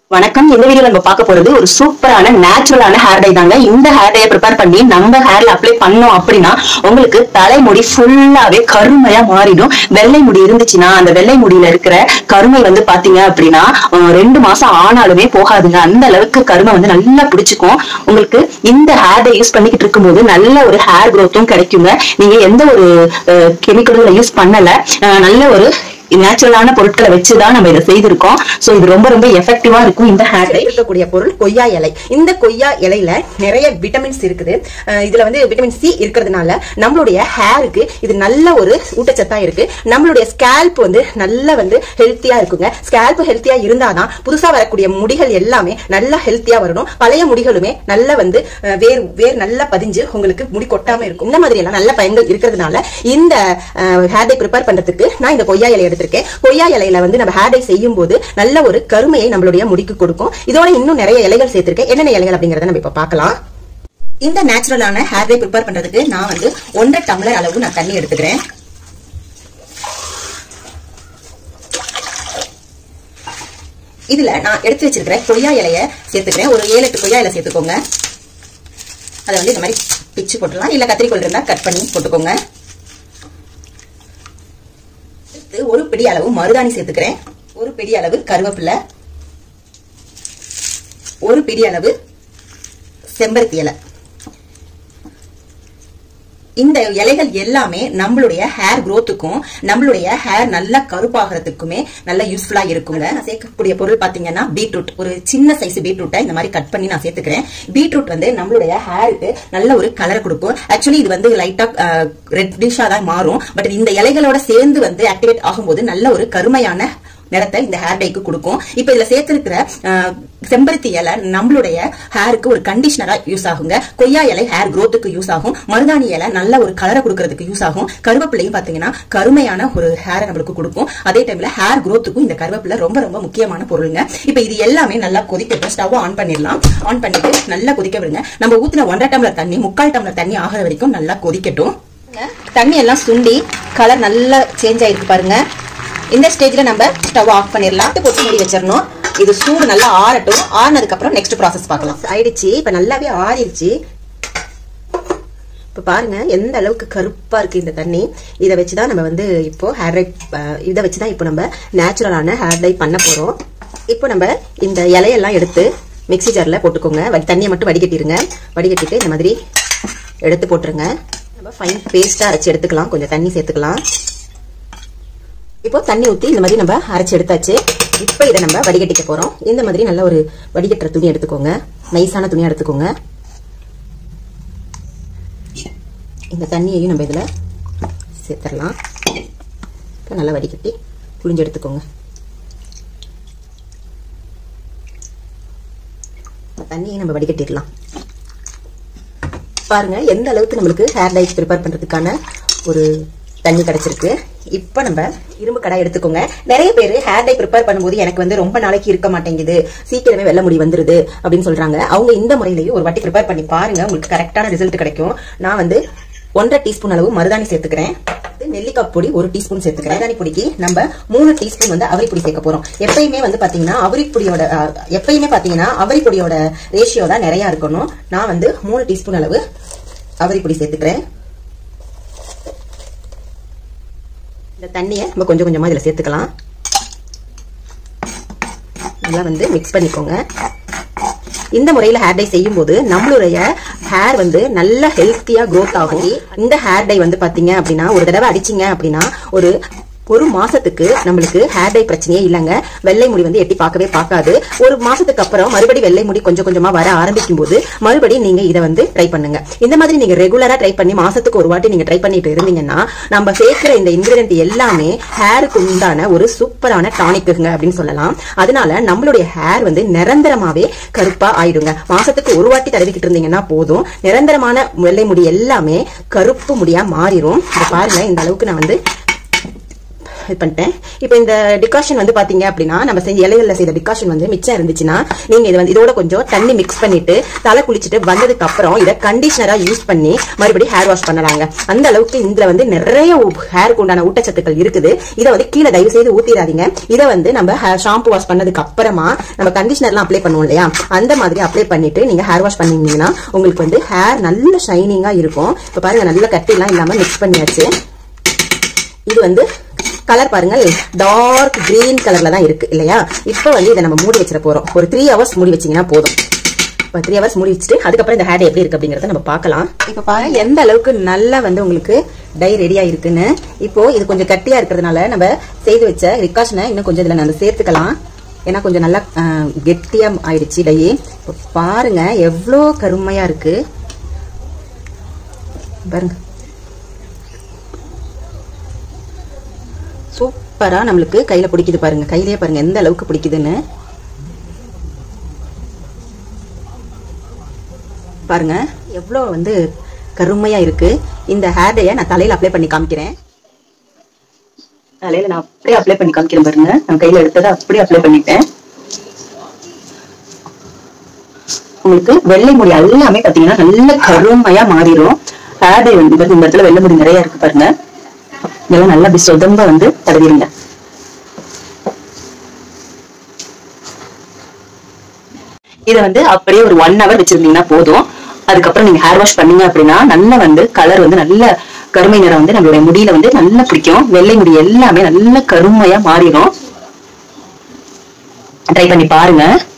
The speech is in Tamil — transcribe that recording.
வணக்கம். இந்த வீடியோல நம்ம பார்க்க போறது ஒரு சூப்பரான நேச்சுரலான ஹேர் டை தாங்க. இந்த ஹேர் டையை ப்ரிப்பேர் பண்ணி நம்ம ஹேர்ல அப்ளை பண்ணோம் அப்படின்னா உங்களுக்கு தலைமுடி ஃபுல்லாவே கருமையா மாறிடும். வெள்ளை முடி இருந்துச்சுன்னா அந்த வெள்ளை முடியில இருக்கிற கருமை பாத்தீங்க அப்படின்னா 2 மாசம் ஆனாலுமே போகாதுங்க. அந்த அளவுக்கு கருமை நல்லா பிடிச்சுக்கும். உங்களுக்கு இந்த ஹேர் டை யூஸ் பண்ணிக்கிட்டு இருக்கும்போது நல்ல ஒரு ஹேர் growth-ம் கிடைக்குங்க. நீங்க எந்த ஒரு கெமிக்கலும் யூஸ் பண்ணல, நல்ல ஒரு நேச்சுரலான பொருட்களை வச்சுதான் நம்ம இதை செய்திருக்கோம். சோ இது ரொம்ப ரொம்ப எஃபெக்டிவா இருக்கும். இந்த ஹேர் டை இருக்கக்கூடிய பொருள் கொய்யா இலை. இந்த கொய்யா இலையில நிறைய விட்டமின்ஸ் இருக்குது. இதுல விட்டமின் சி இருக்கிறதுனால நம்மளுடைய ஹேருக்கு இது நல்ல ஒரு ஊட்டச்சத்தா இருக்கு. நம்மளுடைய ஸ்கேல்ப் நல்ல ஹெல்த்தியா இருக்குங்க. ஸ்கேல்ப் ஹெல்த்தியா இருந்தாதான் புதுசா வரக்கூடிய முடிகள் எல்லாமே நல்லா ஹெல்த்தியா வரணும். பழைய முடிகளுமே நல்ல வேர் நல்லா பதிஞ்சு உங்களுக்கு முடி கொட்டாம இருக்கும். இந்த மாதிரி எல்லாம் நல்ல பயன்கள் இருக்கிறதுனால இந்த ஹேர் டை ப்ரிப்பேர் பண்றதுக்கு நான் இந்த கொய்யா இலை எடுத்திருக்கேன். கொய்யா இலையில நம்ம ஹேர் டை செய்யும் போது நல்ல ஒரு கருமையை நம்மளுடைய முடிக்கு கொடுக்கும். இதோட இன்னும் நிறைய இலைகள் சேர்த்திருக்கேன். என்னென்ன இலைகள் அப்படிங்கறத நம்ம இப்ப பார்க்கலாம். இந்த நேச்சுரலான ஹேர் டை ப்ரிப்பேர் பண்றதுக்கு நான் 1.5 டம்ளர் அளவு நான் தண்ணி எடுத்துக்கிறேன். இதுல நான் எடுத்து வச்சிருக்கிற கொய்யா இலைய சேர்த்துக்கிறேன். ஒரு 7-8 கொய்யா இலை சேர்த்துக்கோங்க. அதை இந்த மாதிரி பிச்சு போட்டுலாம், இல்ல கத்திரிக்கோல் இருந்தா கட் பண்ணி போட்டுக்கோங்க. ஒரு பிடி அளவு மருதாணி சேர்த்துக்கிறேன். ஒரு பிடி அளவு கருவேப்பிலை, ஒரு பிடி அளவு செம்பருத்தி இலை. இந்த இலைகள் எல்லாமே நம்மளுடைய ஹேர் growth-க்கும் நம்மளுடைய ஹேர் நல்லா கருப்பாகிறதுக்குமே நல்ல யூஸ்ஃபுல்லா இருக்குங்க. நான் சேர்க்கக்கூடிய பொருள் பாத்தீங்கன்னா பீட்ரூட். ஒரு சின்ன சைஸ் பீட்ரூட்டை இந்த மாதிரி கட் பண்ணி நான் சேர்த்துக்கிறேன். பீட்ரூட் நம்மளுடைய ஹேருக்கு நல்ல ஒரு கலர் கொடுக்கும். ஆக்சுவலி இது லைட்டா ரெட்டிஷா தான் மாறும். பட் இந்த இலைகளோட சேர்ந்து ஆக்டிவேட் ஆகும்போது நல்ல ஒரு கருமையான நிறத்தை இந்த ஹேர் டைக்கு கொடுக்கும். இப்ப இதுல சேர்த்திருக்கிற செம்பருத்தி இலை நம்மளுடைய ஹேருக்கு ஒரு கண்டிஷனரா யூஸ் ஆகுங்க. கொய்யா இலை ஹேர் growth-க்கு யூஸ் ஆகும். மருதாணி இலை நல்ல ஒரு கலரை கொடுக்கறதுக்கு யூஸ் ஆகும். கருவேப்பிலையும் பாத்தீங்கன்னா கருமையான ஒரு ஹேரை நம்மளுக்கு கொடுக்கும். அதே டைம்ல ஹேர் growth-க்கும் இந்த கருவேப்பிலை ரொம்ப ரொம்ப முக்கியமான பொருளுங்க. இப்ப இது எல்லாமே நல்லா கொதிக்கட்டும். ஸ்டவ் ஆன் பண்ணிடலாம். ஆன் பண்ணிட்டு நல்லா கொதிக்க விடுங்க. நம்ம ஊத்தின 1.5 டம்ளர் தண்ணி 3/4 டம்ளர் தண்ணி ஆகிற வரைக்கும் நல்லா கொதிக்கட்டும். தண்ணி எல்லாம் சுண்டி கலர் நல்லா சேஞ்ச் ஆயிருக்கு பாருங்க. இந்த ஸ்டேஜ்ல நம்ம ஸ்டவ் ஆஃப் பண்ணிடலாம். போட்டு மூடி வச்சிடணும். இது சூடு நல்லா ஆறட்டும். ஆறினதுக்கு அப்புறம் நெக்ஸ்ட் ப்ராசஸ் பார்க்கலாம். ஆயிடுச்சு. இப்ப நல்லாவே ஆறிடுச்சு. இப்ப பாருங்க எந்த அளவுக்கு கருப்பா இருக்கு இந்த தண்ணி. இதை வச்சுதான் நம்ம இப்போ ஹேர் டை இதை வச்சுதான் இப்போ நம்ம நேச்சுரலான ஹேர் டை பண்ண போறோம். இப்போ நம்ம இந்த இலையெல்லாம் எடுத்து மிக்ஸி ஜார்ல போட்டுக்கோங்க. தண்ணியை மட்டும் வடிகட்டிடுங்க. வடிகட்டிட்டு இந்த மாதிரி எடுத்து போட்டுருங்க. நம்ம ஃபைன் பேஸ்டா அரைச்சு எடுத்துக்கலாம். கொஞ்சம் தண்ணி சேர்த்துக்கலாம். இப்போ தண்ணி ஊற்றி இந்த மாதிரி நம்ம அரைச்சு எடுத்தாச்சு. இப்போ இதை நம்ம வடிகட்டிக்க போறோம். இந்த மாதிரி நல்ல ஒரு வடிகட்டுற துணி எடுத்துக்கோங்க. நைஸான துணியா எடுத்துக்கோங்க. இந்த தண்ணியையும் நம்ம இதுல சேர்த்துடலாம். இப்போ நல்லா வடிகட்டி புழிஞ்சு எடுத்துக்கோங்க. தண்ணியை நம்ம வடிகட்டிடலாம். பாருங்க எந்த அளவுக்கு நம்மளுக்கு ஹேர் டை ப்ரிப்பேர் பண்றதுக்கான ஒரு தண்ணி கிடைச்சிருக்கு. இப்ப நம்ம இரும்பு கடாய் எடுத்துக்கோங்க. நிறைய பேர் ஹேர் டை ப்ரிப்பேர் பண்ணும்போது எனக்கு ரொம்ப நாளைக்கு இருக்க மாட்டேங்குது, சீக்கிரமே வெள்ளை முடி வந்துருது அப்படின்னு சொல்றாங்க. அவங்க இந்த முறையிலேயே ஒரு வாட்டி ப்ரிப்பேர் பண்ணி பாருங்க. உங்களுக்கு கரெக்டான ரிசல்ட் கிடைக்கும். நான் 1.5 டீஸ்பூன் அளவு மருதாணி சேர்த்துக்கிறேன். நெல்லிக்காய் பொடி 1 டீஸ்பூன் சேர்த்துக்கிறேன். மருதாணி பொடிக்கு நம்ம 3 டீஸ்பூன் அவரி பொடி சேர்க்க போறோம். எப்பயுமே பாத்தீங்கன்னா அவரி பொடியோட ரேஷியோ தான் நிறைய இருக்கணும். நான் 3 டீஸ்பூன் அளவு அவரி பொடி சேர்த்துக்கிறேன். இந்த தண்ணியை நம்ம கொஞ்சம் கொஞ்சமா இதுல சேர்த்துக்கலாம். நல்லா மிக்ஸ் பண்ணிக்கோங்க. இந்த முறையில ஹேர் டை செய்யும் போது நம்மளுடைய ஹேர் நல்ல ஹெல்த்தியா growth ஆகும். இந்த ஹேர் டை பாத்தீங்க அப்படின்னா ஒரு தடவை அடிச்சிங்க அப்படின்னா ஒரு மாசத்துக்கு நம்மளுக்கு ஹேர் டை பிரச்சனையே இல்லைங்க. வெள்ளை முடி எட்டி பார்க்கவே பார்க்காது. ஒரு மாசத்துக்கு அப்புறம் மறுபடி வெள்ளை முடி கொஞ்சம் கொஞ்சமா வர ஆரம்பிக்கும் போது மறுபடியும் நீங்க இதை ட்ரை பண்ணுங்க. இந்த மாதிரி நீங்க ரெகுலரா ட்ரை பண்ணி மாசத்துக்கு ஒரு வாட்டி நீங்க ட்ரை பண்ணிட்டு இருந்தீங்கன்னா நம்ம சேர்க்கிற இந்த இன்கிரிடியன்ட் எல்லாமே ஹேருக்கு உண்டான ஒரு சூப்பரான டானிக்குங்க அப்படின்னு சொல்லலாம். அதனால நம்மளுடைய ஹேர் நிரந்தரமாவே கருப்பா ஆயிடுங்க. மாசத்துக்கு ஒரு வாட்டி தடவிக்கிட்டு இருந்தீங்கன்னா போதும், நிரந்தரமான வெள்ளை முடி எல்லாமே கருப்பு முடியா மாறிடும். பாருங்க இந்த அளவுக்கு நான் இது பண்ணிட்டேன். இப்போ இந்த டிகாஷன் வந்து பாத்தீங்க அப்படின்னா நம்ம செஞ்ச இலைகள்ல செய்த டிகாஷன் வந்து மிச்சம் இருந்துச்சுன்னா நீங்க இது வந்து இதோட கொஞ்சம் தண்ணி மிக்ஸ் பண்ணிட்டு தலை குளிச்சுட்டு வந்ததுக்கு அப்புறம் இதை கண்டிஷனரா யூஸ் பண்ணி மறுபடியும் ஹேர் வாஷ் பண்ணலாங்க. அந்த அளவுக்கு இதுல வந்து நிறைய ஹேருக்கு உண்டான ஊட்டச்சத்துக்கள் இருக்குது. இதை வந்து கீழே தயவு செய்து ஊத்திடாதீங்க. இதை வந்து நம்ம ஷாம்பு வாஷ் பண்ணதுக்கு அப்புறமா நம்ம கண்டிஷனர்லாம் அப்ளை பண்ணுவோம் இல்லையா, அந்த மாதிரி அப்ளை பண்ணிட்டு நீங்க ஹேர் வாஷ் பண்ணீங்கன்னா உங்களுக்கு வந்து ஹேர் நல்ல ஷைனிங்கா இருக்கும். இப்ப பாருங்க நல்ல கட்டிலாம் இல்லாம மிக்ஸ் பண்ணியாச்சு. இது வந்து கலர் பாருங்க டார்க் கிரீன் கலர்ல தான் இருக்கு இல்லையா. இப்போ வந்து இதை நம்ம மூடி வச்சிட போறோம். ஒரு 3 hours மூடி வச்சீங்கன்னா போதும். இப்போ 3 hours மூடி வச்சுட்டு அதுக்கப்புறம் இந்த ஹேர் எப்படி இருக்கு அப்படிங்கறத நம்ம பார்க்கலாம். இப்போ பாருங்க எந்த அளவுக்கு நல்லா வந்து உங்களுக்கு டை ரெடியா இருக்குன்னு. இப்போ இது கொஞ்சம் கட்டியா இருக்கிறதுனால நம்ம செய்து வச்ச டிகாஷனை இன்னும் கொஞ்சம் இதுல நம்ம சேர்த்துக்கலாம். ஏன்னா கொஞ்சம் நல்லா கெட்டியா ஆயிடுச்சு டை. இப்போ பாருங்க எவ்வளோ கருமையா இருக்கு பாருங்க. சூப்பரா நம்மளுக்கு கையில பிடிக்குது பாருங்க. கையிலேயே பாருங்க எந்த அளவுக்கு பிடிக்குதுன்னு பாருங்க. எவ்வளவு வந்து கருமையா இருக்கு. இந்த ஹேர் டைய நான் தலையில அப்ளை பண்ணி காமிக்கிறேன். தலையில நான் அப்படியே அப்ளை பண்ணி காமிக்கிறேன் பாருங்க. நான் கையில எடுத்ததை அப்படியே அப்ளை பண்ணிட்டேன். உங்களுக்கு வெள்ளை முடி எல்லாமே பாத்தீங்கன்னா நல்ல கருமையா மாறிடும். ஹேர் டை வந்து இந்த இடத்துல வெள்ளை முடி நிறைய இருக்கு பாருங்க. இதெல்லாம் நல்லா அப்படி சொதம்ப வந்து தடவிடுங்க. இதை வந்து அப்படியே ஒரு 1 hour வச்சிருந்தீங்கன்னா போதும். அதுக்கப்புறம் நீங்க ஹேர் வாஷ் பண்ணீங்க அப்படின்னா நல்லா வந்து கலர் வந்து நல்ல கருமை நிறம் வந்து நம்மளுடைய முடியில வந்து நல்லா பிடிக்கும். வெள்ளை முடி எல்லாமே நல்ல கருமையா மாறிடும். ட்ரை பண்ணி பாருங்க.